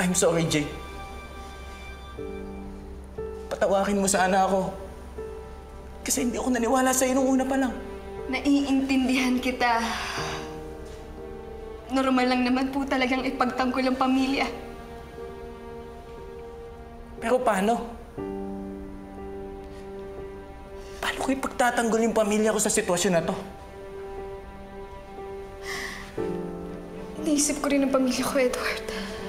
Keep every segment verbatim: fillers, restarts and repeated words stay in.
I'm sorry, Jake. Patawarin mo sana ako. Kasi hindi ako naniwala sa'yo nung una pa lang. Naiintindihan kita. Normal lang naman po talagang ipagtanggol ang pamilya. Pero paano? Paano ko ipagtatanggol yung pamilya ko sa sitwasyon na to? Iniisip ko rin ang pamilya ko, Edward.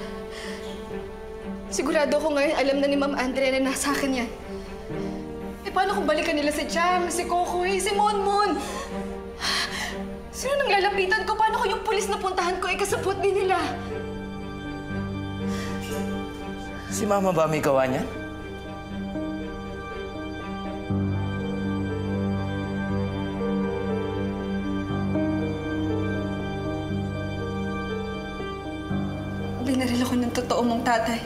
Sigurado ako ngayon alam na ni Ma'am Andrea na nasa akin yan. Eh, paano kung balikan nila si Chang, si Kokoy, si Monmon? Sino nang lalapitan ko? Paano ko yung pulis na puntahan ko? Eh, kasabot din nila. Si Mama ba may gawa niyan? Binaril ako ng totoo mong tatay.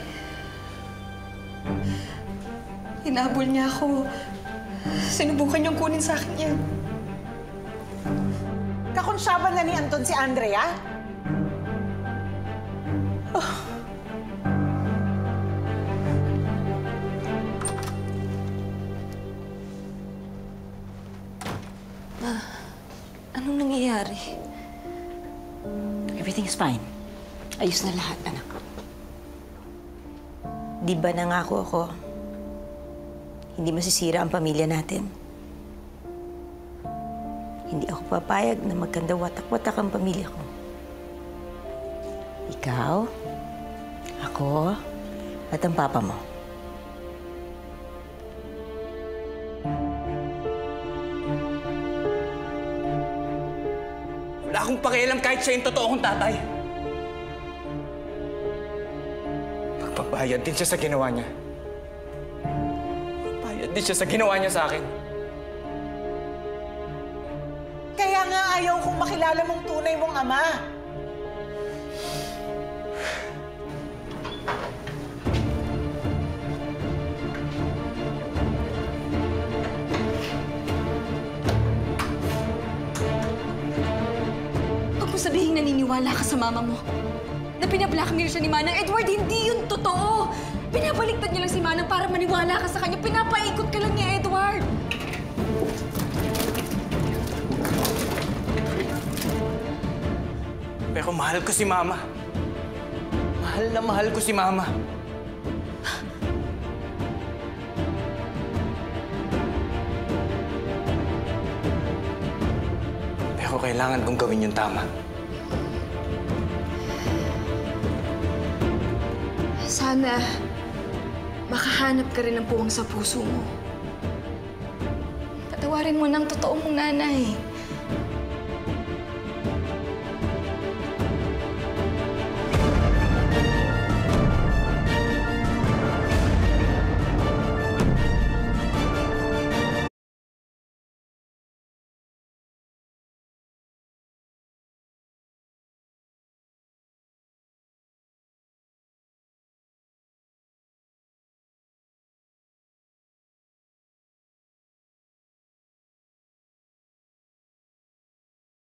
Hinabol niya ako. Sinubukan niyang kunin sa akin yan. Kakonsyaba na ni Anton si Andrea? Oh. Ma, anong nangyayari? Everything's fine. Ayos na lahat, anak. Di ba nangako ako, hindi masisira ang pamilya natin? Hindi ako papayag na magkanda watak-watak ang pamilya ko. Ikaw, ako, at ang papa mo. Wala akong pakialam kahit siya yung totoo kong tatay. Magbabayad din siya sa ginawa niya. Magbayad din siya sa ginawa niya sa akin. Kaya nga ayaw kong makilala mong tunay mong ama. Huwag mo sabihin naniniwala ka sa mama mo. Na pinablackmail siya ni Manang. Edward, hindi yun totoo! Pinabaliktad niya lang si Manang para maniwala ka sa kanya. Pinapaikot ka lang niya, Edward! Pero mahal ko si Mama. Mahal na mahal ko si Mama. Pero kailangan kong gawin yung tama. Sana makahanap ka rin ng puwang sa puso mo. Patawarin mo ng totoo mong nanay.